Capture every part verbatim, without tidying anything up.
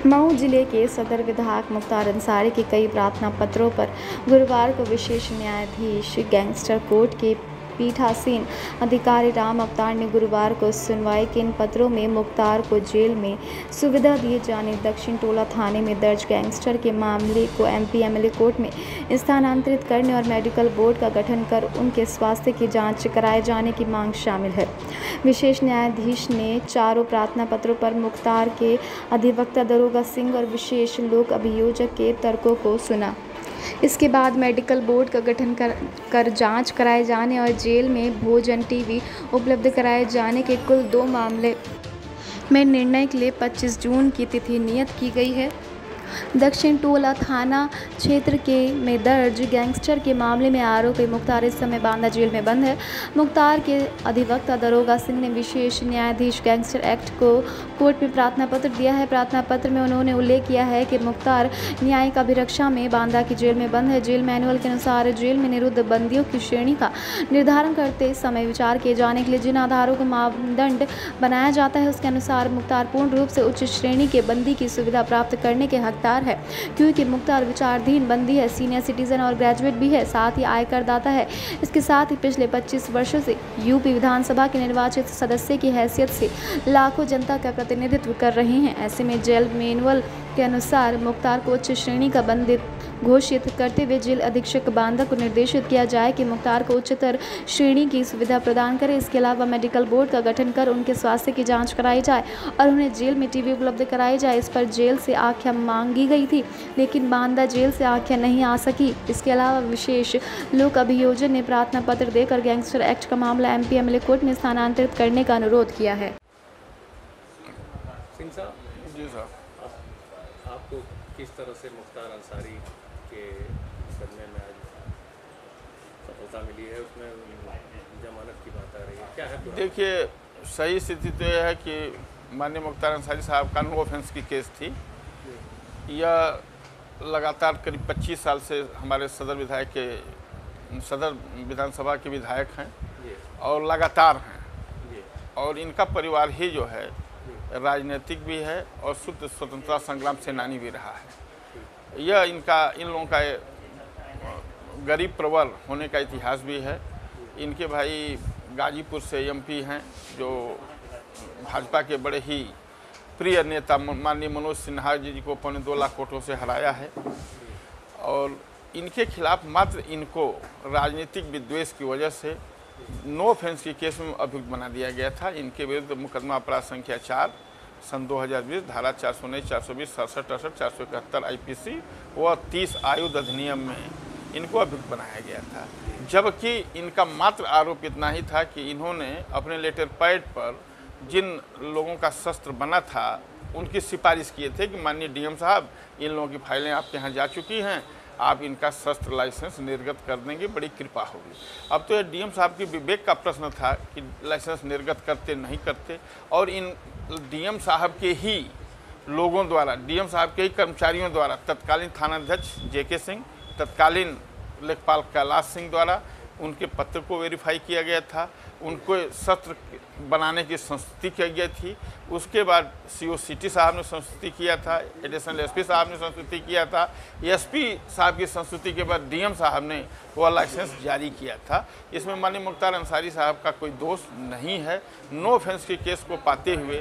मऊ जिले के सदर विधायक मुख्तार अंसारी के कई प्रार्थना पत्रों पर गुरुवार को विशेष न्यायाधीश गैंगस्टर कोर्ट के पीठासीन अधिकारी राम अवतार ने गुरुवार को सुनवाई के इन पत्रों में मुख्तार को जेल में सुविधा दिए जाने, दक्षिण टोला थाने में दर्ज गैंगस्टर के मामले को एमपी एमएलए कोर्ट में स्थानांतरित करने और मेडिकल बोर्ड का गठन कर उनके स्वास्थ्य की जांच कराए जाने की मांग शामिल है। विशेष न्यायाधीश ने चारों प्रार्थना पत्रों पर मुख्तार के अधिवक्ता दरोगा सिंह और विशेष लोक अभियोजक के तर्कों को सुना। इसके बाद मेडिकल बोर्ड का गठन कर कर जांच कराए जाने और जेल में भोजन टीवी उपलब्ध कराए जाने के कुल दो मामले में निर्णय के लिए पच्चीस जून की तिथि नियत की गई है। दक्षिण टोला थाना क्षेत्र के में दर्ज गैंगस्टर के मामले में आरोपी मुख्तार इस समय बांदा जेल में बंद है। मुख्तार के अधिवक्ता दरोगा सिंह ने विशेष न्यायाधीश गैंगस्टर एक्ट को कोर्ट में प्रार्थना पत्र दिया है। प्रार्थना पत्र में उन्होंने उल्लेख किया है कि मुख्तार न्यायिक अभिरक्षा में बांदा की जेल में बंद है। जेल मैनुअल के अनुसार जेल में निरुद्ध बंदियों की श्रेणी का निर्धारण करते समय विचार किए जाने के लिए जिन आधारों को मापदंड बनाया जाता है उसके अनुसार मुख्तार पूर्ण रूप से उच्च श्रेणी के बंदी की सुविधा प्राप्त करने के हकदार है, क्योंकि मुख्तार विचाराधीन बंदी है, सीनियर सिटीजन और ग्रेजुएट भी है, साथ ही आयकर दाता है। इसके साथ ही पिछले पच्चीस वर्षों से यूपी विधानसभा के निर्वाचित सदस्य की हैसियत से लाखों जनता का प्रतिनिधित्व कर रहे हैं। ऐसे में जेल मैनुअल के अनुसार मुख्तार को उच्च श्रेणी का बंदी घोषित करते हुए जेल अधीक्षक बांदा को निर्देशित किया जाए कि मुख्तार को उच्चतर श्रेणी की सुविधा प्रदान करें। इसके अलावा मेडिकल बोर्ड का गठन कर उनके स्वास्थ्य की जांच कराई जाए और उन्हें जेल में टीवी उपलब्ध कराई जाए। इस पर जेल से आख्या मांगी गई थी, लेकिन बांदा जेल से आख्या नहीं आ सकी। इसके अलावा विशेष लोक अभियोजन ने प्रार्थना पत्र देकर गैंगस्टर एक्ट का मामला एमपी एमएलए कोर्ट में स्थानांतरित करने का अनुरोध किया है। सिंह साहब, जी साहब, आप, आपको किस तरह से मुख्तार अंसारी के मुकदमे में आज सफलता मिली है, उसमें जमानत की बात आ रही है, क्या है? देखिए, सही स्थिति तो यह है कि माननीय मुख्तार अंसारी साहब का नो ऑफेंस की केस थी। यह लगातार करीब पच्चीस साल से हमारे सदर विधायक के सदर विधानसभा के विधायक हैं और लगातार हैं, और इनका परिवार ही जो है राजनीतिक भी है और शुद्ध स्वतंत्रता संग्राम सेनानी भी रहा है। यह इनका इन लोगों का गरीब प्रवर होने का इतिहास भी है। इनके भाई गाजीपुर से एमपी हैं जो भाजपा के बड़े ही प्रिय नेता माननीय मनोज सिन्हा जी को पौने दो लाख वोटों से हराया है, और इनके खिलाफ मात्र इनको राजनीतिक विद्वेष की वजह से नो ऑफेंस के केस में अभियुक्त बना दिया गया था। इनके विरुद्ध मुकदमा अपराध संख्या चार सन दो हज़ार बीस धारा चार सौ उन्नीस चार सौ बीस सड़सठ अड़सठ चार सौ इकहत्तर आई पी सी व तीस आयुध अधिनियम में इनको अभियुक्त बनाया गया था। जबकि इनका मात्र आरोप इतना ही था कि इन्होंने अपने लेटर पैड पर जिन लोगों का शस्त्र बना था उनकी सिफारिश किए थे कि माननीय डीएम साहब, इन लोगों की फाइलें आपके यहाँ जा चुकी हैं, आप इनका शस्त्र लाइसेंस निर्गत कर देंगे, बड़ी कृपा होगी। अब तो यह डीएम साहब की विवेक का प्रश्न था कि लाइसेंस निर्गत करते नहीं करते, और इन डीएम साहब के ही लोगों द्वारा, डीएम साहब के ही कर्मचारियों द्वारा तत्कालीन थानाध्यक्ष जेके सिंह, तत्कालीन लेखपाल कैलाश सिंह द्वारा उनके पत्र को वेरीफाई किया गया था, उनको शस्त्र बनाने की संस्तुति की गई थी। उसके बाद सीओ सिटी साहब ने संस्तुति किया था, एडिशनल एसपी साहब ने संस्तुति किया था, एसपी साहब की संस्तुति के बाद डीएम साहब ने वह लाइसेंस जारी किया था। इसमें माननीय मुख्तार अंसारी साहब का कोई दोष नहीं है। नो ऑफेंस के केस को पाते हुए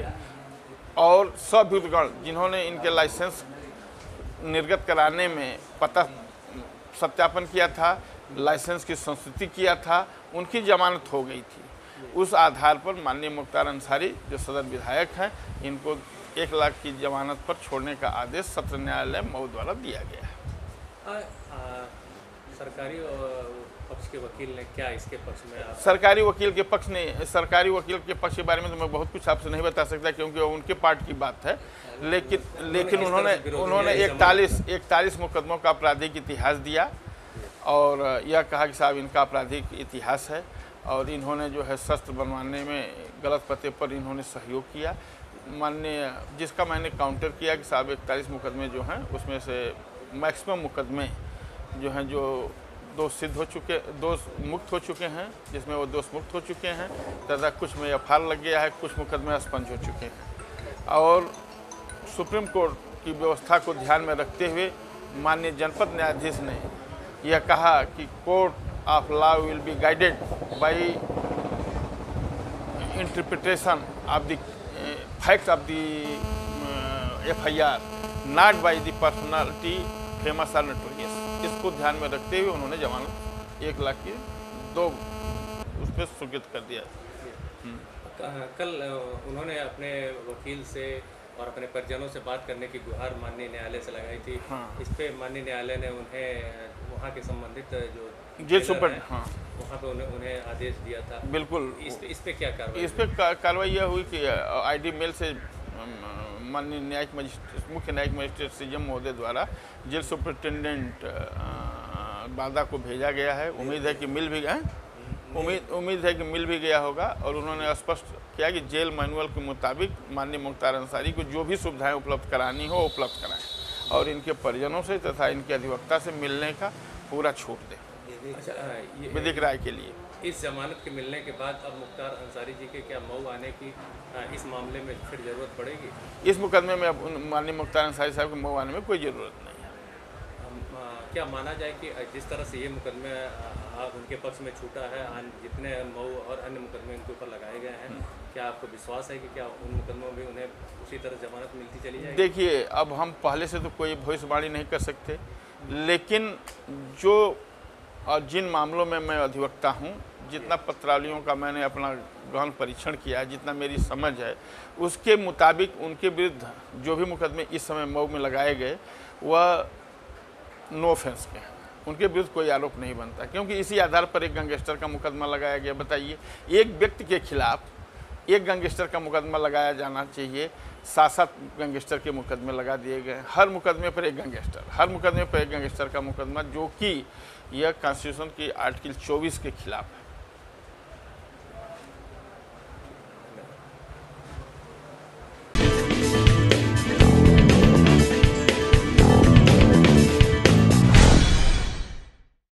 और सभ्युतगण जिन्होंने इनके लाइसेंस निर्गत कराने में पता सत्यापन किया था, लाइसेंस की संस्तुति किया था, उनकी जमानत हो गई थी। उस आधार पर माननीय मुख्तार अंसारी जो सदर विधायक हैं, इनको एक लाख की जमानत पर छोड़ने का आदेश सत्र न्यायालय मऊ द्वारा दिया गया है। आ, आ, सरकारी पक्ष के वकील ने क्या इसके पक्ष में आप... सरकारी वकील के पक्ष ने सरकारी वकील के पक्ष के बारे में तो मैं बहुत कुछ आपसे नहीं बता सकता, क्योंकि वो उनके पार्ट की बात है। लेकिन लेकिन उन्होंने उन्होंने इकतालीस इकतालीस मुकदमों का आपराधिक इतिहास दिया और यह कहा कि साहब इनका आपराधिक इतिहास है, और इन्होंने जो है शस्त्र बनवाने में गलत पते पर इन्होंने सहयोग किया। माननीय जिसका मैंने काउंटर किया कि साहब इकतालीस मुकदमे जो हैं उसमें से मैक्सिमम मुकदमे जो हैं जो दोष सिद्ध हो चुके, दोष मुक्त हो चुके हैं, जिसमें वो दोष मुक्त हो चुके हैं, तथा कुछ में एफ आई आर लग गया है, कुछ मुकदमे स्पंज हो चुके हैं। और सुप्रीम कोर्ट की व्यवस्था को ध्यान में रखते हुए माननीय जनपद न्यायाधीश ने यह कहा कि court of law will be guided by interpretation of the fact of the F I R not by the personality famous और नोटोरियस। इसको ध्यान में रखते हुए उन्होंने जमानत एक लाख की दो उस पर स्वीकृत कर दिया। कल उन्होंने अपने वकील से और अपने परिजनों से बात करने की गुहार माननीय न्यायालय से लगाई थी। हाँ। इस पे माननीय न्यायालय ने उन्हें वहाँ के संबंधित जो जेल सुपर हाँ वहाँ पे उन्हें उन्हें आदेश दिया था। बिल्कुल। इस पे इस पे क्या कार्रवाई? इस पे कार्रवाई यह हुई कि आईडी मेल से माननीय न्यायिक मजिस्ट्रेट मुख्य न्यायिक मजिस्ट्रेट सीजम महोदय द्वारा जेल सुपरिटेंडेंट बादा को भेजा गया है। उम्मीद है कि मिल भी गए उम्मीद उम्मीद है कि मिल भी गया होगा। और उन्होंने स्पष्ट किया कि जेल मैनुअल के मुताबिक माननीय मुख्तार अंसारी को जो भी सुविधाएं उपलब्ध करानी हो उपलब्ध कराएं और इनके परिजनों से तथा इनके अधिवक्ता से मिलने का पूरा छूट दें। अच्छा, ये विधिक राय के लिए इस जमानत के मिलने के बाद अब मुख्तार अंसारी जी के क्या मऊ आने की इस मामले में फिर जरूरत पड़ेगी? इस मुकदमे में अब माननीय मुख्तार अंसारी साहब के मऊ आने में कोई ज़रूरत नहीं है। क्या माना जाए कि जिस तरह से ये मुकदमे उनके पक्ष में छूटा है, जितने मऊ और अन्य मुकदमे उनके ऊपर लगाए गए हैं, क्या आपको विश्वास है कि क्या उन मुकदमों में उन्हें उसी तरह जमानत मिलती चली जाएगी? देखिए, अब हम पहले से तो कोई भविष्यवाणी नहीं कर सकते, लेकिन जो और जिन मामलों में मैं अधिवक्ता हूं, जितना पत्रावलियों का मैंने अपना गहन परीक्षण किया है, जितना मेरी समझ है, उसके मुताबिक उनके विरुद्ध जो भी मुकदमे इस समय मऊ में लगाए गए वह नो ऑफेंस के हैं। उनके विरुद्ध कोई आरोप नहीं बनता, क्योंकि इसी आधार पर एक गैंगस्टर का मुकदमा लगाया गया। बताइए, एक व्यक्ति के खिलाफ एक गैंगस्टर का मुकदमा लगाया जाना चाहिए, सात सात गैंगस्टर के मुकदमे लगा दिए गए। हर मुकदमे पर एक गैंगस्टर हर मुकदमे पर एक गैंगस्टर का मुकदमा, जो कि यह कॉन्स्टिट्यूशन की आर्टिकल चौबीस के खिलाफ है।